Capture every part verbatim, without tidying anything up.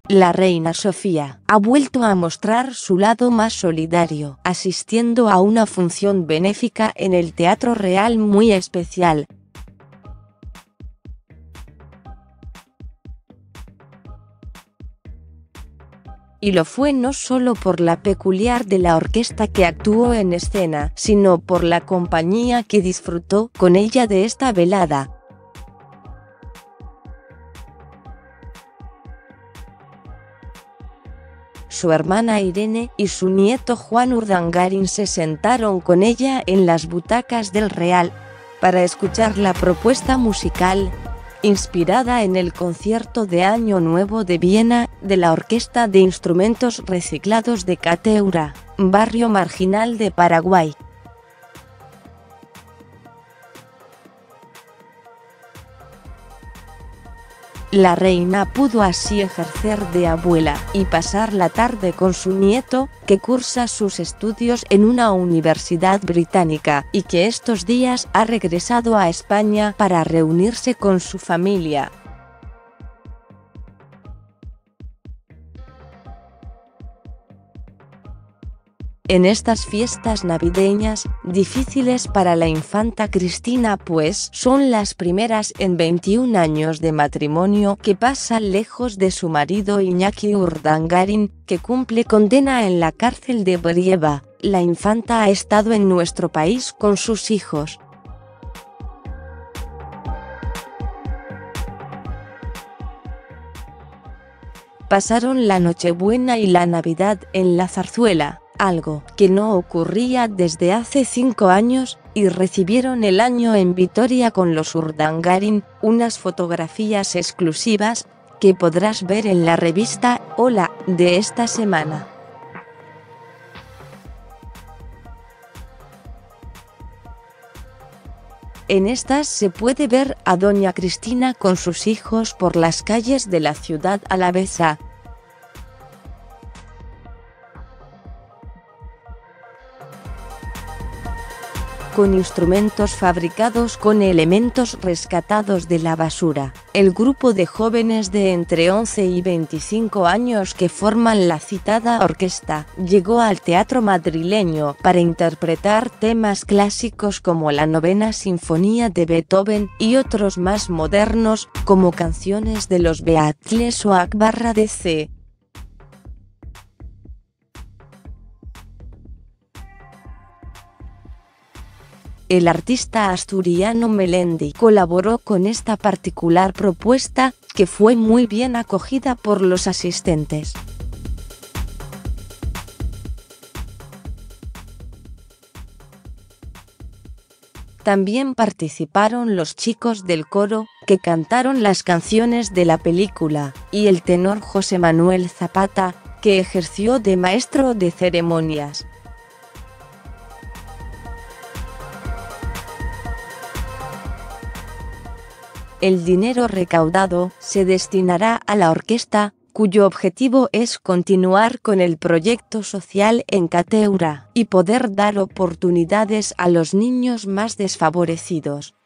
La reina Sofía ha vuelto a mostrar su lado más solidario, asistiendo a una función benéfica en el Teatro Real muy especial. Y lo fue no solo por la peculiar de la orquesta que actuó en escena, sino por la compañía que disfrutó con ella de esta velada. Su hermana Irene y su nieto Juan Urdangarín se sentaron con ella en las butacas del Real para escuchar la propuesta musical, inspirada en el concierto de Año Nuevo de Viena, de la Orquesta de Instrumentos Reciclados de Cateura, barrio marginal de Paraguay. La reina pudo así ejercer de abuela y pasar la tarde con su nieto, que cursa sus estudios en una universidad británica y que estos días ha regresado a España para reunirse con su familia. En estas fiestas navideñas, difíciles para la infanta Cristina pues son las primeras en veintiún años de matrimonio que pasa lejos de su marido Iñaki Urdangarín, que cumple condena en la cárcel de Brieva, la infanta ha estado en nuestro país con sus hijos. Pasaron la Nochebuena y la Navidad en la Zarzuela, algo que no ocurría desde hace cinco años, y recibieron el año en Vitoria con los Urdangarín, unas fotografías exclusivas que podrás ver en la revista Hola de esta semana. En estas se puede ver a doña Cristina con sus hijos por las calles de la ciudad alavesa. Con instrumentos fabricados con elementos rescatados de la basura. El grupo de jóvenes de entre once y veinticinco años que forman la citada orquesta, llegó al teatro madrileño para interpretar temas clásicos como la Novena Sinfonía de Beethoven y otros más modernos, como canciones de los Beatles o Akbarra D C. El artista asturiano Melendi colaboró con esta particular propuesta, que fue muy bien acogida por los asistentes. También participaron los chicos del coro, que cantaron las canciones de la película, y el tenor José Manuel Zapata, que ejerció de maestro de ceremonias. El dinero recaudado se destinará a la orquesta, cuyo objetivo es continuar con el proyecto social en Cateura y poder dar oportunidades a los niños más desfavorecidos.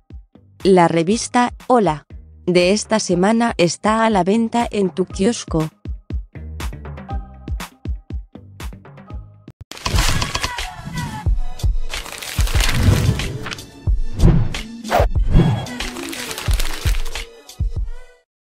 La revista Hola de esta semana está a la venta en tu kiosco.